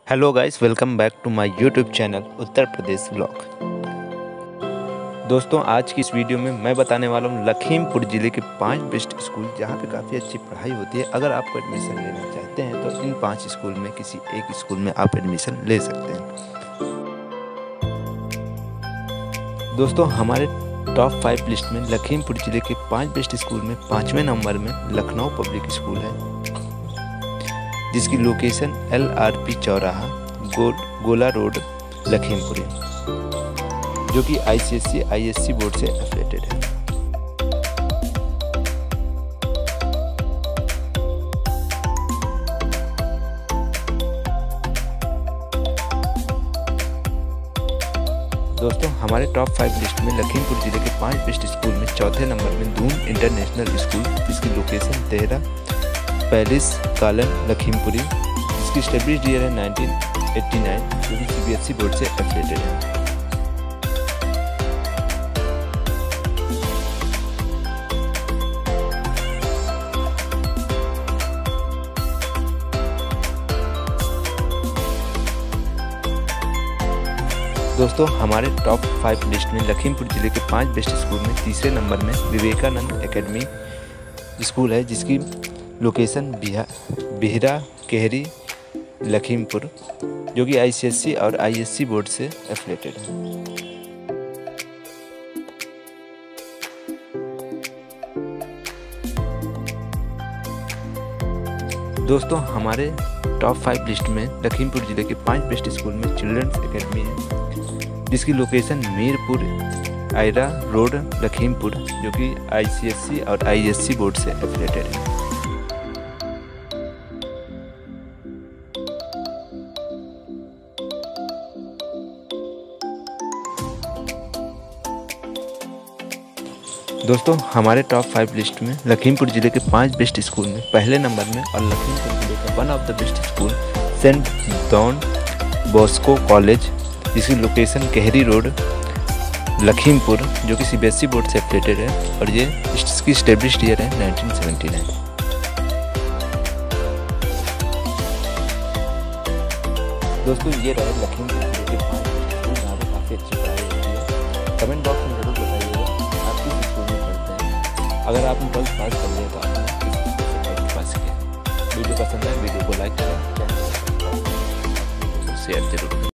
Hello guys, welcome back to my YouTube channel Uttar Pradesh vlog. दोस्तों, आज की इस वीडियो में मैं बताने वाला हूँ लखीमपुर ज़िले के 5 बेस्ट स्कूल जहाँ पे काफ़ी अच्छी पढ़ाई होती है। अगर आप एडमिशन लेना चाहते हैं तो इन 5 स्कूल में किसी एक स्कूल में आप एडमिशन ले सकते हैं। दोस्तों, हमारे टॉप 5 लिस्ट में लखीमपुर ज़िले के 5 बेस्ट स्कूल में 5वें नंबर में लखनऊ पब्लिक स्कूल है, जिसकी लोकेशन LRP चौराहा गोला रोड लखीमपुर है, जो कि ICSE ISC बोर्ड से एफिलिएटेड है। दोस्तों, हमारे टॉप 5 लिस्ट में लखीमपुर ज़िले के 5 बेस्ट स्कूल में चौथे नंबर में धूम इंटरनेशनल स्कूल, जिसकी लोकेशन 13 पैलेस कालन लखीमपुरी, जिसकी स्टेब्लिश ईयर है 1989, जो कि CBSE बोर्ड से एफिलिएटेड है। दोस्तों, हमारे टॉप 5 लिस्ट में लखीमपुर ज़िले के 5 बेस्ट स्कूल में तीसरे नंबर में विवेकानंद एकेडमी स्कूल है, जिसकी लोकेशन बिहरा केहरी लखीमपुर, जो कि ICSE और ISC बोर्ड से एफिलिएटेड है। दोस्तों, हमारे टॉप 5 लिस्ट में लखीमपुर ज़िले के 5 बेस्ट स्कूल में चिल्ड्रंस एकेडमी है, जिसकी लोकेशन मीरपुर आयरा रोड लखीमपुर, जो कि ICSE और ISC बोर्ड से एफिलिएटेड है। दोस्तों, हमारे टॉप 5 लिस्ट में लखीमपुर ज़िले के 5 बेस्ट स्कूल में पहले नंबर में और लखीमपुर ज़िले का one of the best school saint Don Bosco college, जिसकी लोकेशन केहरी रोड लखीमपुर, जो कि CBSE बोर्ड से एफिलिएटेड है, और ये इसकी स्टेब्लिश्ड ईयर है 1979। दोस्तों, ये रहे लखीमपुर ज़िले के 5 बेस्ट स्कूल जहाँ पर काफ़ी अच्छी पढ़ाई होती है। कमेंट बॉक्स में जरूर बताइएगा आप किस स्कूल में पढ़ते हैं। अगर आपने 12th पास कर लिया तो आपने किस स्कूल से 12th पास किया। वीडियो पसंद है, वीडियो को लाइक करें, चैनल को सब्सक्राइब करें, शेयर जरूर करें।